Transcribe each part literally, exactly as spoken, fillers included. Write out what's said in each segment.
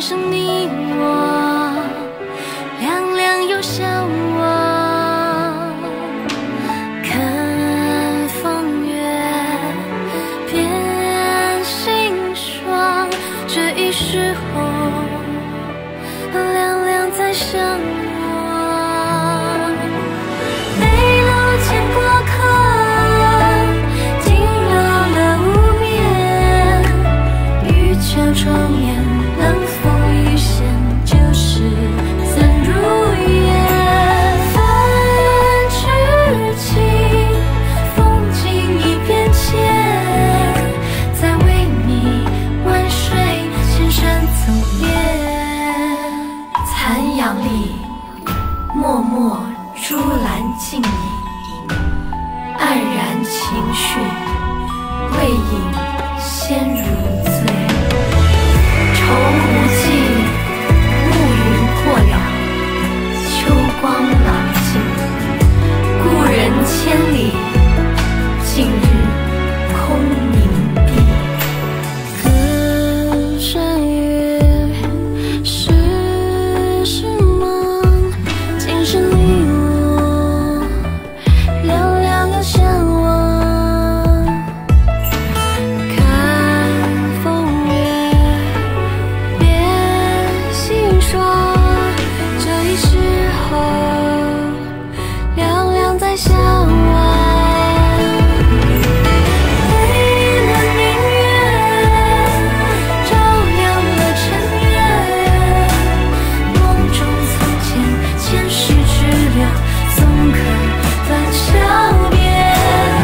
是你我，凉凉又向往。看风月变心霜，这一时候，凉凉在向往。北楼见过客，惊扰了无眠。玉桥窗沿，冷风一现，旧事怎如烟？泛痴情，风景已变迁，再为你万水千山走遍。残阳里，脉脉珠兰镜影，黯然情绪，未饮先如醉。愁无尽，暮云破了，秋光朗尽。故人千里，近日空凝碧。隔山月，世事梦，竟是你我，凉凉又向往。看风月变心霜，这一时候，凉凉在向往。为了明月，照亮了尘缘。梦中曾见前世之流，纵可断桥边。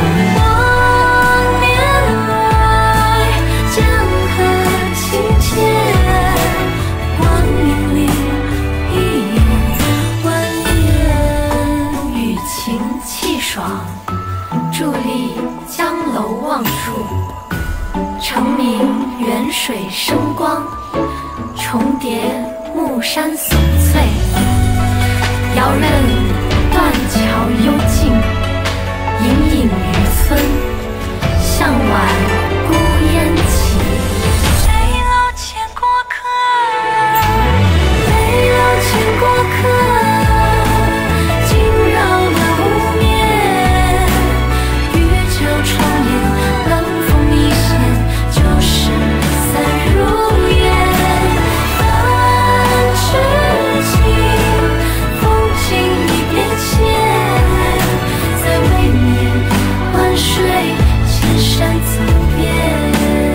望年来，江河清浅。光影里，一眼万年。雨晴气爽，伫立江楼望树。澄明远水生光，重叠暮山耸翠。遥认断桥幽静，隐隐渔村，向晚孤烟起。北楼见过客，北楼见过客，惊扰了无眠。玉桥窗沿，冷风一现，旧事散如烟。泛痴情，风景已变迁，再未免万水千山走遍。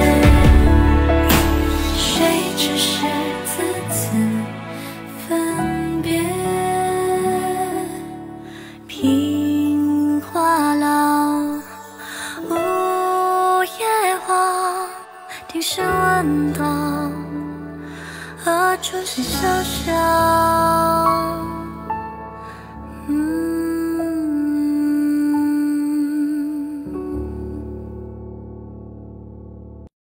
谁只是字字分别？平花老，梧叶黄，听声闻道，何处是潇潇？